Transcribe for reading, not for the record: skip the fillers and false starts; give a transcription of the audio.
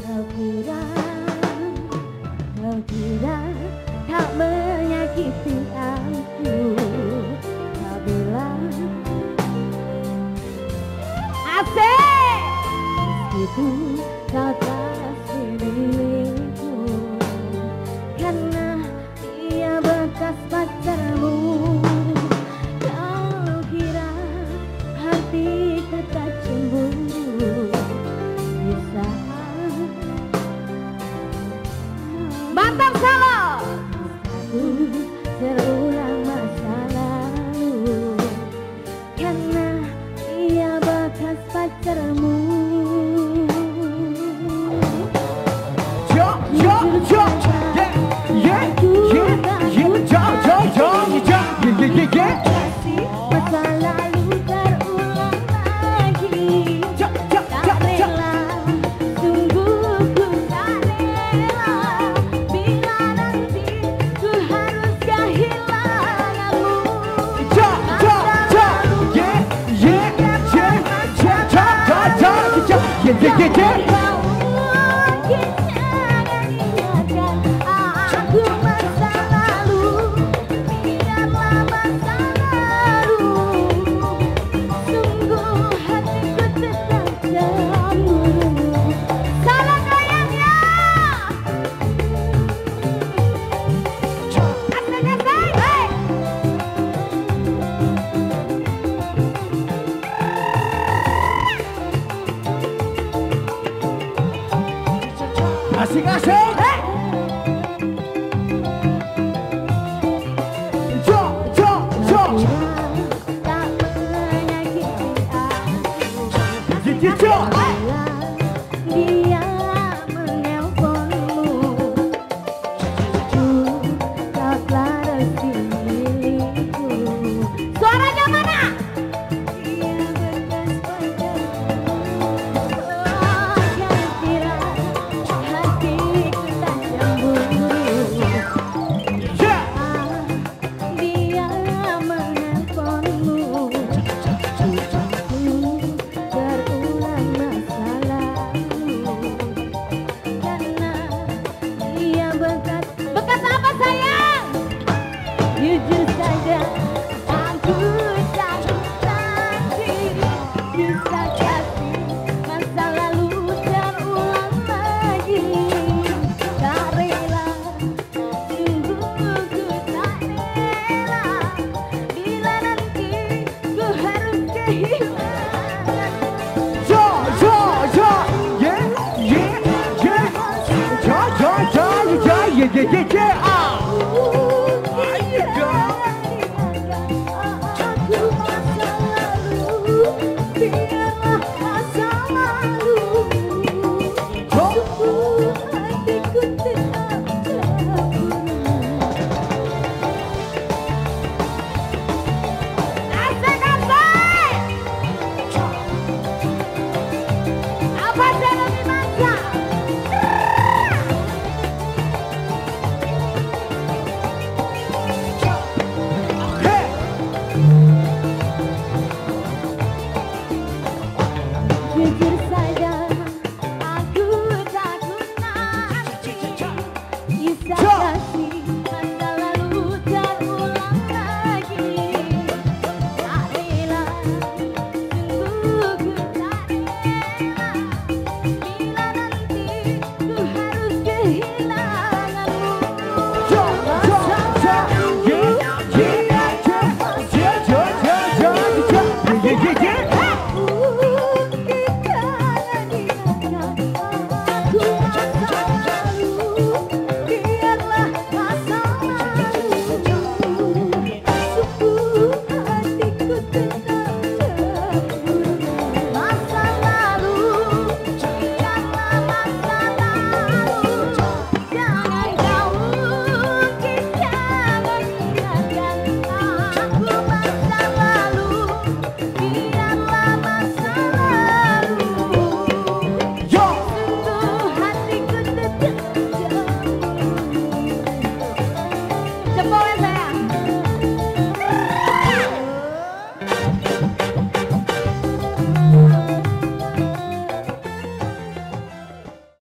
Kau kira tak menyakiti aku. Kau bilang asik, meskipun kau kasih diriku, karena dia bekas pacarmu. Kau kira hatiku tak cemburu di saat mantap solo aku terulang masa lalu, karena dia bekas pacarmu. Masa lalu terulang lagi. Tak rela, sungguh ku tak rela, bila nanti ku harus kehilanganmu. Aku masa lalu, biarlah masa lalu. Sungguh hatiku tetap cemburu. Salam sayangnya. Asik-asik, hey. Asik-asik. Tak menyakiti aku. Dia menelponmu, kau telah resmi milikku. Suaranya mana? Dia bekas pacarmu. Kau kira hatiku tak cemburu. Dia menelponmu, terulang masa lalu, karena dia bekas apa sayang? Jujur saja aku takut nanti bisa kasih masa lalu terulang lagi. Tak rela, sungguh ku tak rela, bila nanti ku harus kehilanganmu. Yeah.